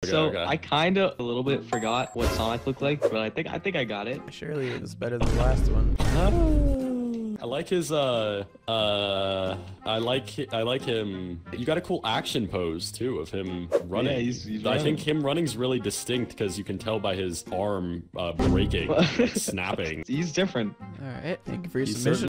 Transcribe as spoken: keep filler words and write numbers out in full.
so okay. I kind of a little bit forgot what Sonic looked like, but I think I think I got it. Surely it was better than the last one. I like his uh uh I like I like him. You got a cool action pose too of him running. Yeah, he's, he's I running. think him running's really distinct because you can tell by his arm uh, breaking, like snapping. He's different. All right, thank you for your He's submission.